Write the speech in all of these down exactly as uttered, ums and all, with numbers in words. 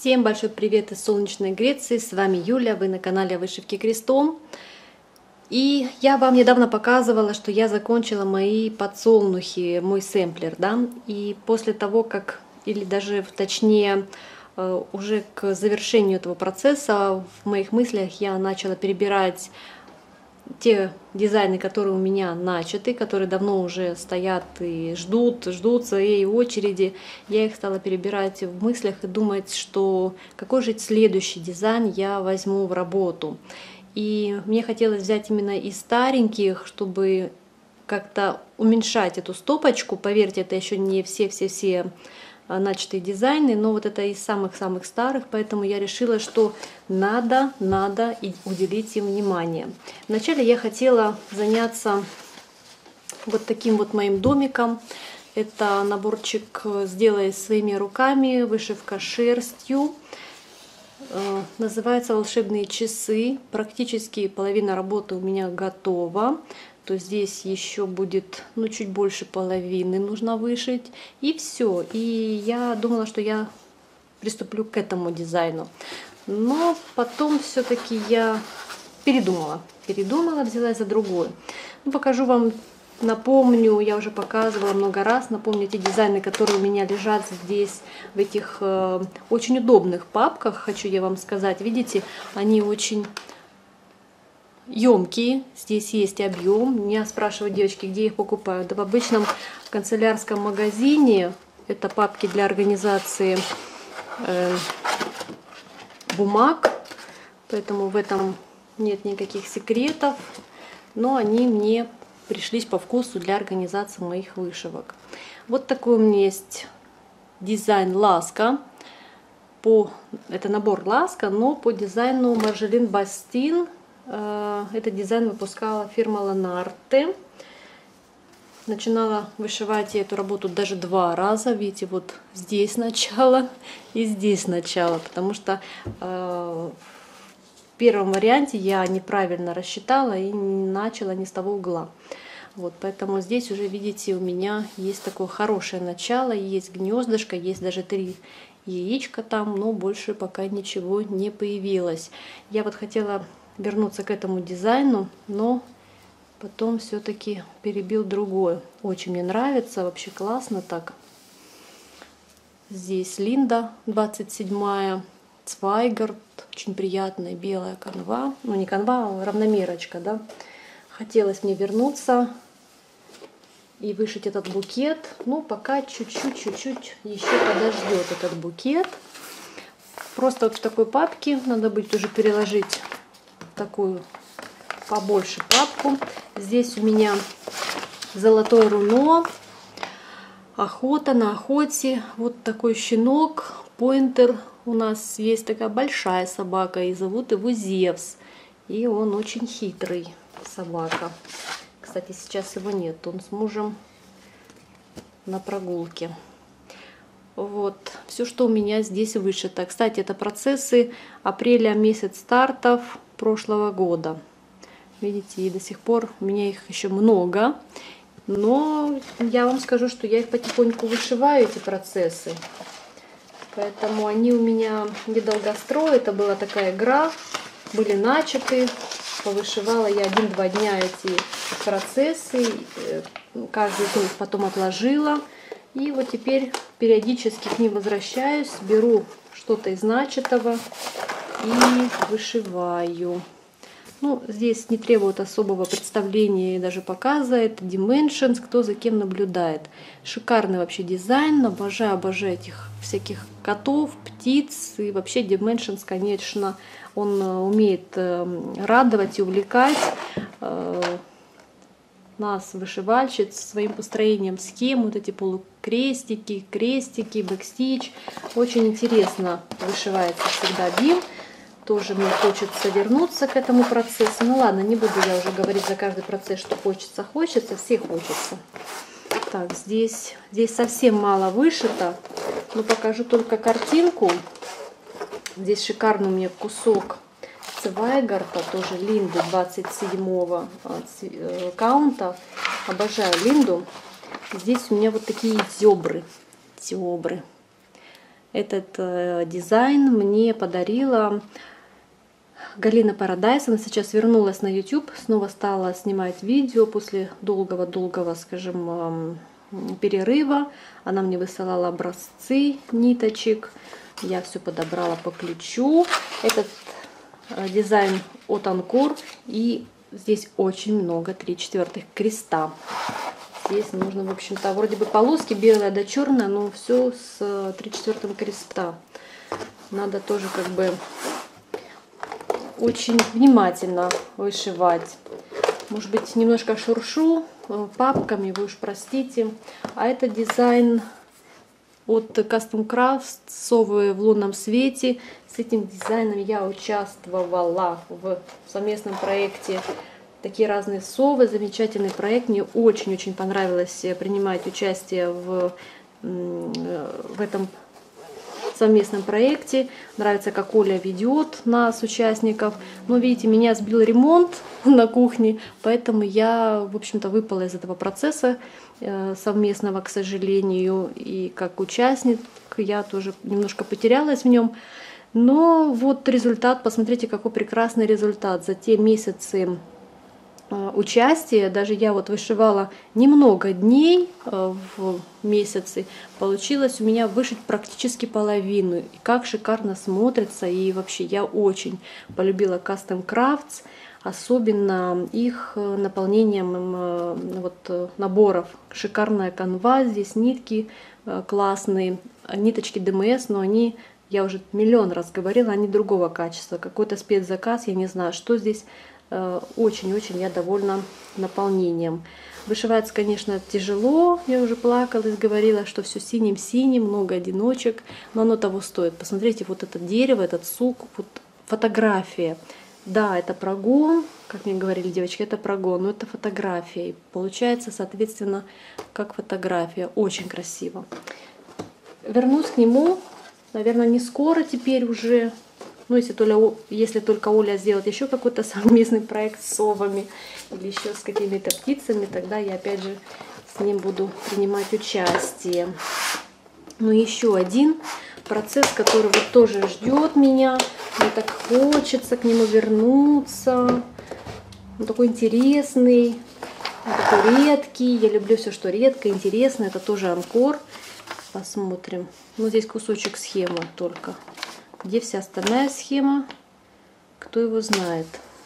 Всем большой привет из солнечной Греции, с вами Юля, вы на канале Вышивки крестом. И я вам недавно показывала, что я закончила мои подсолнухи, мой сэмплер, да, и после того, как, или даже точнее, уже к завершению этого процесса в моих мыслях я начала перебирать те дизайны, которые у меня начаты, которые давно уже стоят и ждут, ждут своей очереди. Я их стала перебирать в мыслях и думать, что какой же следующий дизайн я возьму в работу. И мне хотелось взять именно из стареньких, чтобы как-то уменьшать эту стопочку. Поверьте, это еще не все-все-все начатые дизайны, но вот это из самых-самых старых, поэтому я решила, что надо, надо уделить им внимание. Вначале я хотела заняться вот таким вот моим домиком. Это наборчик «Сделай своими руками», вышивка шерстью. Называется «Волшебные часы». Практически половина работы у меня готова. То здесь еще будет, ну, чуть больше половины нужно вышить. И все. И я думала, что я приступлю к этому дизайну. Но потом все-таки я передумала. Передумала, взялась за другой. Ну, покажу вам, напомню, я уже показывала много раз, напомню те дизайны, которые у меня лежат здесь, в этих э, очень удобных папках, хочу я вам сказать. Видите, они очень емкие, здесь есть объем. Меня спрашивают девочки, где их покупают. Да в обычном канцелярском магазине. Это папки для организации э, бумаг, поэтому в этом нет никаких секретов, но они мне пришлись по вкусу для организации моих вышивок. Вот такой у меня есть дизайн «Ласка». По, это набор «Ласка», но по дизайну Маржелин Бастин. Этот дизайн выпускала фирма Ланарте. Начинала вышивать я эту работу даже два раза. Видите, вот здесь сначала и здесь сначала, потому что э, в первом варианте я неправильно рассчитала и начала не с того угла. Вот, поэтому здесь уже, видите, у меня есть такое хорошее начало, есть гнездышко, есть даже три яичка там, но больше пока ничего не появилось. Я вот хотела вернуться к этому дизайну, но потом все-таки перебил другой. Очень мне нравится, вообще классно так. Здесь Линда двадцать седьмая, Цвайгард, очень приятная белая канва, ну не канва, а равномерочка, да. Хотелось мне вернуться и вышить этот букет, но пока чуть-чуть, чуть-чуть еще подождет этот букет. Просто вот в такой папке надо будет уже переложить такую побольше папку. Здесь у меня золотое руно, охота на охоте. Вот такой щенок, поинтер. У нас есть такая большая собака, и зовут его Зевс. И он очень хитрый собака. Кстати, сейчас его нет, он с мужем на прогулке. Вот, все, что у меня здесь вышито. Кстати, это процессы апреля месяц стартов прошлого года. Видите, и до сих пор у меня их еще много. Но я вам скажу, что я их потихоньку вышиваю, эти процессы. Поэтому они у меня недолгострой. Это была такая игра. Были начаты. Повышивала я один-два дня эти процессы. Каждый из них потом отложила. И вот теперь периодически к ним возвращаюсь. Беру что-то из начатого и вышиваю. Ну, здесь не требует особого представления и даже показа. Это Dimensions, кто за кем наблюдает. Шикарный вообще дизайн. Обожаю, обожаю этих всяких котов, птиц. И вообще Dimensions, конечно, он умеет радовать и увлекать нас, вышивальщиц, своим построением схем. Вот эти полукрестики, крестики, бэкстич. Очень интересно вышивается всегда бим. Тоже мне хочется вернуться к этому процессу. Ну ладно, не буду я уже говорить за каждый процесс, что хочется, хочется, все хочется. Так, здесь, здесь совсем мало вышито, но покажу только картинку. Здесь шикарный у меня кусок Цвайгарда, тоже Линды двадцать седьмого каунта. Обожаю Линду. Здесь у меня вот такие зебры. Зебры. Этот э, дизайн мне подарила Галина Парадайс. Она сейчас вернулась на YouTube, снова стала снимать видео после долгого-долгого, скажем, перерыва. Она мне высылала образцы ниточек. Я все подобрала по ключу. Этот дизайн от Анкор. И здесь очень много три четвертых креста. Здесь нужно, в общем-то, вроде бы полоски белая да черная, но все с три четвертым креста. Надо тоже как бы очень внимательно вышивать. Может быть, немножко шуршу папками, вы уж простите. А это дизайн от Custom Crafts, совы в лунном свете. С этим дизайном я участвовала в совместном проекте «Такие разные совы». Замечательный проект. Мне очень-очень понравилось принимать участие в, в этом совместном проекте. Нравится, как Оля ведет нас, участников. Но, видите, меня сбил ремонт на кухне, поэтому я, в общем-то, выпала из этого процесса совместного, к сожалению. И как участник я тоже немножко потерялась в нем. Но вот результат, посмотрите, какой прекрасный результат. За те месяцы участия, даже я вот вышивала немного дней в месяце, получилось у меня вышить практически половину. И как шикарно смотрится, и вообще я очень полюбила Custom Crafts, особенно их наполнением вот наборов. Шикарная канва, здесь нитки классные, ниточки ДМС, но они, я уже миллион раз говорила, они другого качества. Какой-то спецзаказ, я не знаю, что здесь. Очень-очень я довольна наполнением. Вышивается, конечно, тяжело. Я уже плакалась, говорила, что все синим-синим, много одиночек, но оно того стоит. Посмотрите, вот это дерево, этот сук, вот фотография. Да, это прогон, как мне говорили девочки, это прогон, но это фотография. И получается, соответственно, как фотография. Очень красиво. Вернусь к нему, наверное, не скоро теперь уже. Ну, если, Толя, если только Оля сделает еще какой-то совместный проект с совами или еще с какими-то птицами, тогда я опять же с ним буду принимать участие. Но еще один процесс, который вот тоже ждет меня. Мне так хочется к нему вернуться. Он такой интересный, он такой редкий. Я люблю все, что редко, интересно. Это тоже Анкор. Посмотрим. Ну, здесь кусочек схемы только. Где вся остальная схема, кто его знает.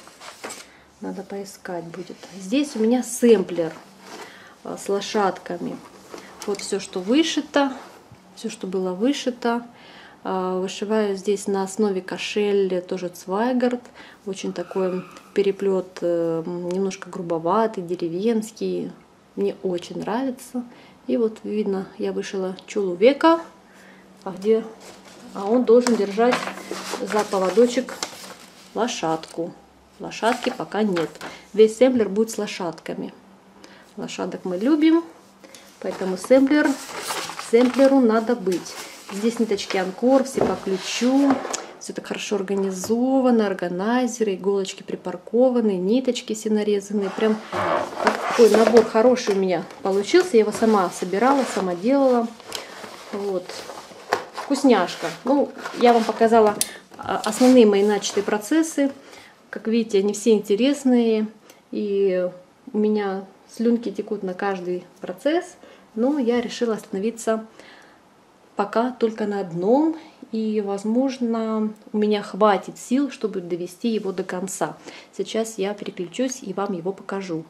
Надо поискать будет. Здесь у меня сэмплер с лошадками. Вот все, что вышито, все, что было вышито. Вышиваю здесь на основе кошель, тоже Цвайгард. Очень такой переплет, немножко грубоватый, деревенский. Мне очень нравится. И вот видно, я вышила чулу века, а где... А он должен держать за поводочек лошадку. Лошадки пока нет. Весь сэмплер будет с лошадками. Лошадок мы любим, поэтому сэмплер, сэмплеру надо быть. Здесь ниточки Анкор, все по ключу. Все так хорошо организовано, органайзеры, иголочки припаркованы, ниточки все нарезанные. Прям такой набор хороший у меня получился. Я его сама собирала, сама делала. Вот. Вкусняшка. Ну, я вам показала основные мои начатые процессы. Как видите, они все интересные. И у меня слюнки текут на каждый процесс. Но я решила остановиться пока только на одном. И, возможно, у меня хватит сил, чтобы довести его до конца. Сейчас я переключусь и вам его покажу.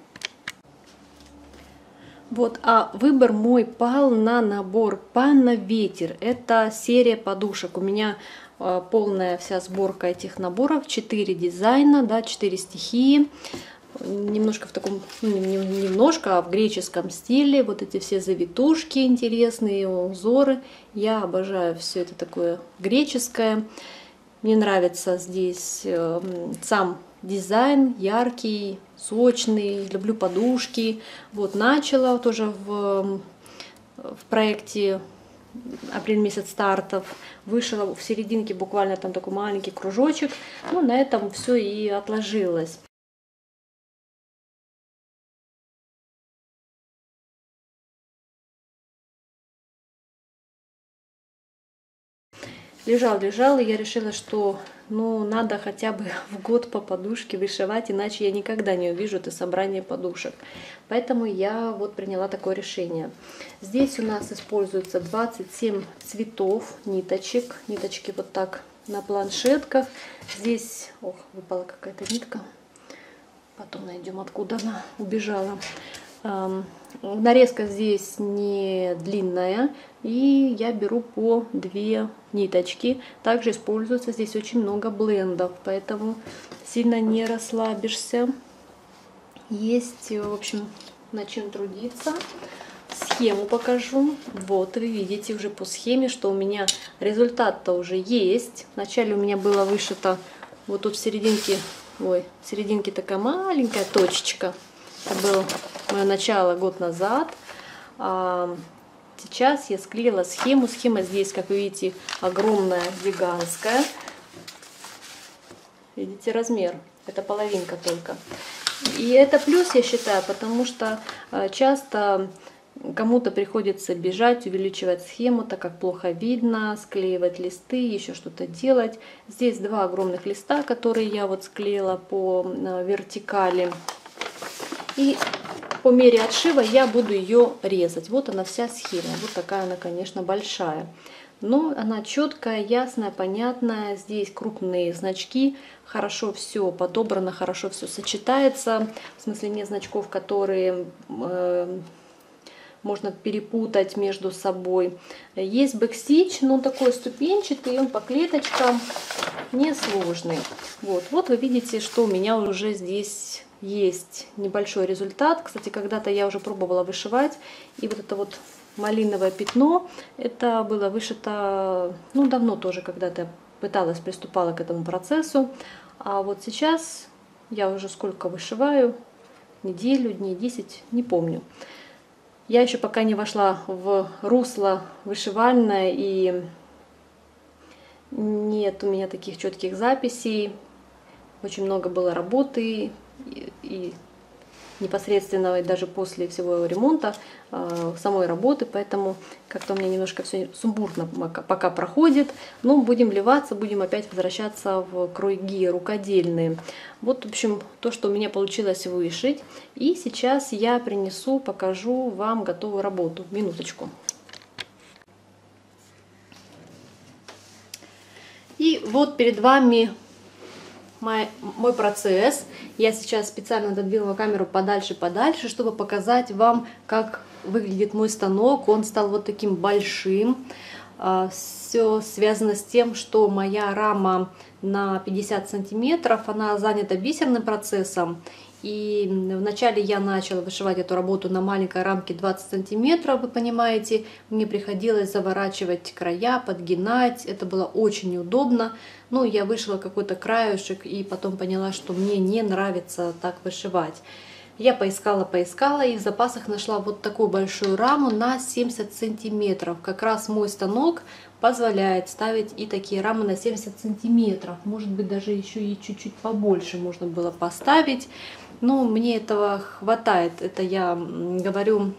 Вот, а выбор мой пал на набор «Панна Ветер». Это серия подушек. У меня э, полная вся сборка этих наборов. четыре дизайна, да, четыре стихии. Немножко в таком, ну, не, не немножко, а в греческом стиле. Вот эти все завитушки интересные, узоры. Я обожаю все это такое греческое. Мне нравится здесь э, сам дизайн яркий, сочный, люблю подушки. Вот начала тоже в, в проекте апрель месяц стартов, вышла в серединке буквально там такой маленький кружочек. Ну, на этом все и отложилось. лежал, лежал, и я решила, что ну, надо хотя бы в год по подушке вышивать, иначе я никогда не увижу это собрание подушек. Поэтому я вот приняла такое решение. Здесь у нас используется двадцать семь цветов ниточек. Ниточки вот так на планшетках. Здесь, ох, выпала какая-то нитка. Потом найдем, откуда она убежала. Нарезка здесь не длинная, и я беру по две ниточки. Также используется здесь очень много блендов, поэтому сильно не расслабишься. Есть, в общем, над чем трудиться. Схему покажу. Вот, вы видите уже по схеме, что у меня результат-то уже есть. Вначале у меня было вышито вот тут в серединке, ой, в серединке такая маленькая точечка. Это было мое начало год назад. А сейчас я склеила схему. Схема здесь, как вы видите, огромная, гигантская. Видите размер? Это половинка только. И это плюс, я считаю, потому что часто кому-то приходится бежать, увеличивать схему, так как плохо видно, склеивать листы, еще что-то делать. Здесь два огромных листа, которые я вот склеила по вертикали. И по мере отшива я буду ее резать. Вот она вся схема. Вот такая она, конечно, большая. Но она четкая, ясная, понятная. Здесь крупные значки. Хорошо все подобрано, хорошо все сочетается. В смысле, нет значков, которые э, можно перепутать между собой. Есть бэкстич, но он такой ступенчатый, он по клеточкам несложный. Вот, вот вы видите, что у меня уже здесь есть небольшой результат. Кстати, когда-то я уже пробовала вышивать, и вот это вот малиновое пятно, это было вышито, ну, давно тоже, когда-то пыталась, приступала к этому процессу. А вот сейчас я уже сколько вышиваю, неделю, дней десять, не помню. Я еще пока не вошла в русло вышивальное, и нет у меня таких четких записей. Очень много было работы, и, и непосредственно даже после всего ремонта, э, самой работы, поэтому как-то у меня немножко все сумбурно пока проходит. Но будем вливаться, будем опять возвращаться в круги рукодельные. Вот, в общем, то, что у меня получилось вышить. И сейчас я принесу, покажу вам готовую работу. Минуточку. И вот перед вами Мой, мой процесс. Я сейчас специально отодвинула камеру подальше-подальше, чтобы показать вам, как выглядит мой станок. Он стал вот таким большим. Все связано с тем, что моя рама на пятьдесят сантиметров, она занята бисерным процессом. И вначале я начала вышивать эту работу на маленькой рамке двадцать сантиметров, вы понимаете. Мне приходилось заворачивать края, подгинать. Это было очень неудобно. Ну, я вышила какой-то краешек и потом поняла, что мне не нравится так вышивать. Я поискала, поискала и в запасах нашла вот такую большую раму на семьдесят сантиметров. Как раз мой станок позволяет ставить и такие рамы на семьдесят сантиметров. Может быть, даже еще и чуть-чуть побольше можно было поставить. Но мне этого хватает. Это я говорю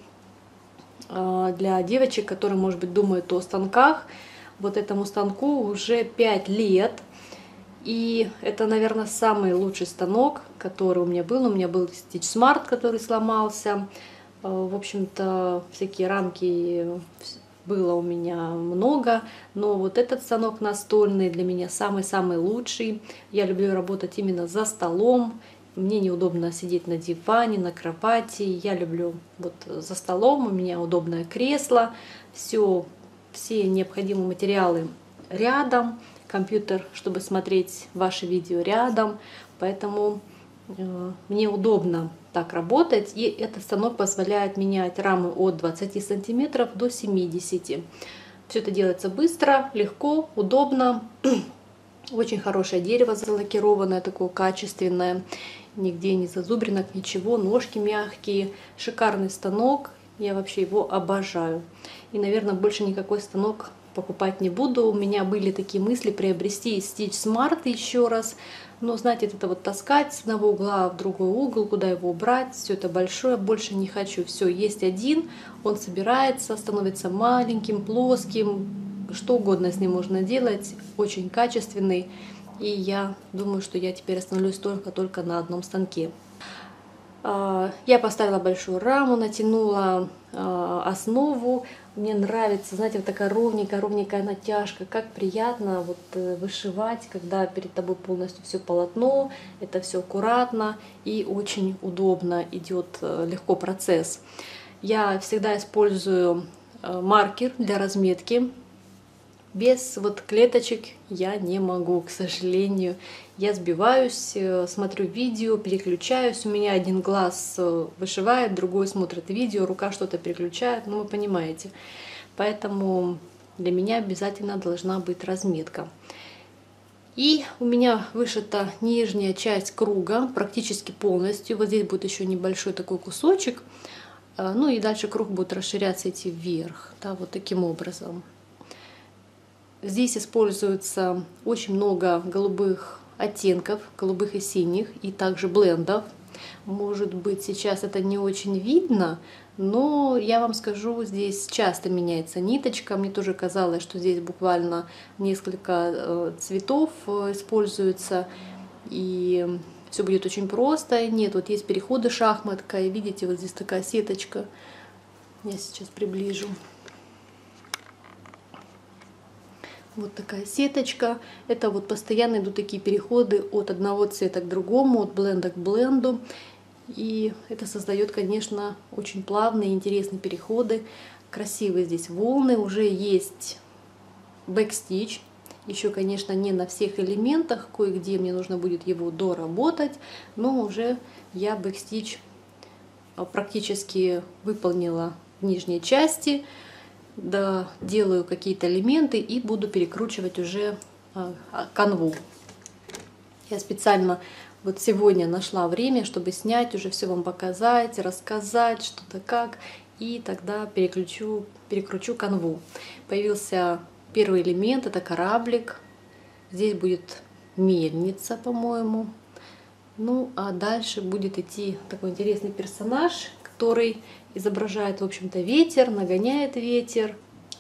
для девочек, которые, может быть, думают о станках. Вот этому станку уже пять лет. И это, наверное, самый лучший станок, который у меня был. У меня был Stitch Smart, который сломался. В общем-то, всякие рамки было у меня много. Но вот этот станок настольный для меня самый-самый лучший. Я люблю работать именно за столом. Мне неудобно сидеть на диване, на кровати. Я люблю вот за столом. У меня удобное кресло. Все, все необходимые материалы рядом. Компьютер, чтобы смотреть ваши видео рядом. Поэтому э, мне удобно так работать. И этот станок позволяет менять рамы от двадцати сантиметров до семидесяти. Все это делается быстро, легко, удобно. Очень хорошее дерево залакированное, такое качественное. Нигде не зазубринок, ничего. Ножки мягкие. Шикарный станок. Я вообще его обожаю. И, наверное, больше никакой станок покупать не буду. У меня были такие мысли приобрести Stitch Smart еще раз. Но, знаете, это вот таскать с одного угла в другой угол, куда его убрать, все это большое, больше не хочу. Все, есть один, он собирается, становится маленьким, плоским. что угодно с ним можно делать, очень качественный. И я думаю, что я теперь остановлюсь только, только на одном станке. Я поставила большую раму, натянула основу. Мне нравится, знаете, вот такая ровненькая, ровненькая натяжка. Как приятно вот вышивать, когда перед тобой полностью все полотно. Это все аккуратно и очень удобно идет легко процесс. Я всегда использую маркер для разметки. Без вот клеточек я не могу, к сожалению. Я сбиваюсь, смотрю видео, переключаюсь. У меня один глаз вышивает, другой смотрит видео, рука что-то переключает. Ну, вы понимаете. Поэтому для меня обязательно должна быть разметка. И у меня вышита нижняя часть круга практически полностью. Вот здесь будет еще небольшой такой кусочек. Ну и дальше круг будет расширяться, идти вверх. Да, вот таким образом. Здесь используется очень много голубых оттенков, голубых и синих, и также блендов. Может быть, сейчас это не очень видно, но я вам скажу, здесь часто меняется ниточка. Мне тоже казалось, что здесь буквально несколько цветов используется, и все будет очень просто. Нет, вот есть переходы шахматка, и видите, вот здесь такая сеточка. Я сейчас приближу. Вот такая сеточка. Это вот постоянно идут такие переходы от одного цвета к другому, от бленда к бленду. И это создает, конечно, очень плавные, интересные переходы. Красивые здесь волны. Уже есть бэкстич. Еще, конечно, не на всех элементах. Кое-где мне нужно будет его доработать. Но уже я бэкстич практически выполнила в нижней части. Да, делаю какие-то элементы и буду перекручивать уже а, канву. Я специально вот сегодня нашла время, чтобы снять, уже все вам показать, рассказать, что-то как, и тогда переключу, перекручу канву. Появился первый элемент, это кораблик. Здесь будет мельница, по-моему. Ну, а дальше будет идти такой интересный персонаж, который изображает, в общем-то, ветер, нагоняет ветер.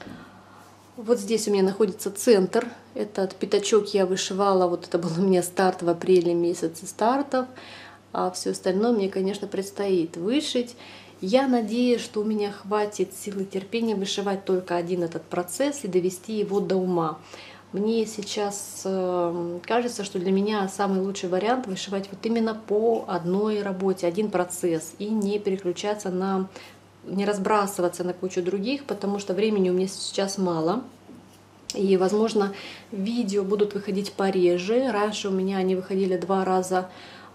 Вот здесь у меня находится центр. Этот пятачок я вышивала, вот это был у меня старт в апреле месяце стартов. А все остальное мне, конечно, предстоит вышить. Я надеюсь, что у меня хватит силы терпения вышивать только один этот процесс и довести его до ума. Мне сейчас э, кажется, что для меня самый лучший вариант вышивать вот именно по одной работе, один процесс, и не переключаться на, не разбрасываться на кучу других, потому что времени у меня сейчас мало. И, возможно, видео будут выходить пореже. Раньше у меня они выходили два раза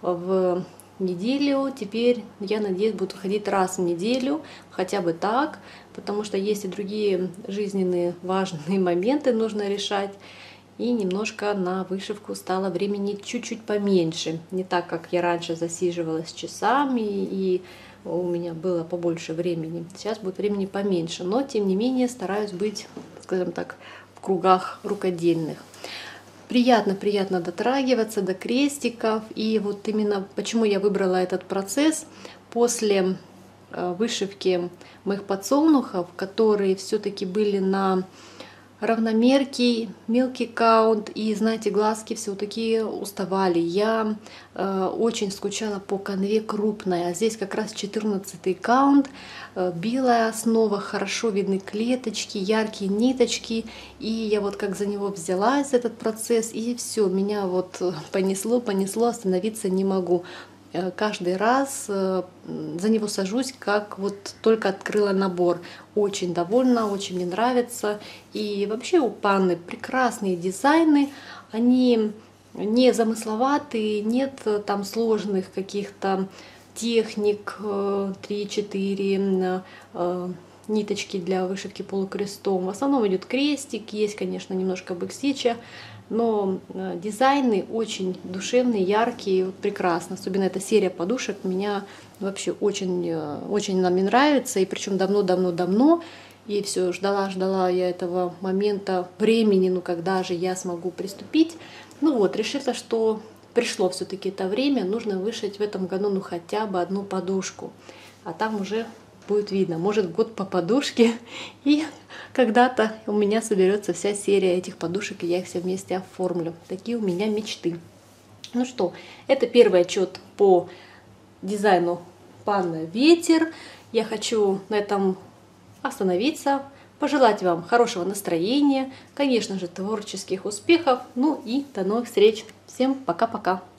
в неделю, теперь, я надеюсь, будут выходить раз в неделю, хотя бы так, потому что есть и другие жизненные важные моменты нужно решать, и немножко на вышивку стало времени чуть-чуть поменьше, не так, как я раньше засиживалась часами, и у меня было побольше времени, сейчас будет времени поменьше, но, тем не менее, стараюсь быть, скажем так, в кругах рукодельных. Приятно-приятно дотрагиваться до крестиков. И вот именно почему я выбрала этот процесс после вышивки моих подсолнухов, которые все-таки были на равномерке, мелкий каунт, и, знаете, глазки все такие уставали. Я э, очень скучала по канве крупной, а здесь как раз четырнадцатый каунт, э, белая основа, хорошо видны клеточки, яркие ниточки, и я вот как за него взялась, этот процесс, и все, меня вот понесло, понесло, остановиться не могу. Каждый раз за него сажусь, как вот только открыла набор. Очень довольна, очень мне нравится. И вообще у Панны прекрасные дизайны. Они не замысловатые, нет там сложных каких-то техник, три-четыре ниточки для вышивки полукрестом. В основном идет крестик, есть, конечно, немножко бэкстича. Но дизайны очень душевные, яркие, прекрасно. Особенно эта серия подушек меня вообще очень, очень она мне нравится. И причем давно-давно-давно. И все, ждала-ждала я этого момента, времени, ну когда же я смогу приступить. Ну вот, решила, что пришло все-таки это время. Нужно вышить в этом году ну хотя бы одну подушку. А там уже будет видно. Может, год по подушке, и когда-то у меня соберется вся серия этих подушек, и я их все вместе оформлю. Такие у меня мечты. Ну что, это первый отчет по дизайну панно ветер. Я хочу на этом остановиться, пожелать вам хорошего настроения, конечно же, творческих успехов. Ну и до новых встреч. Всем пока-пока.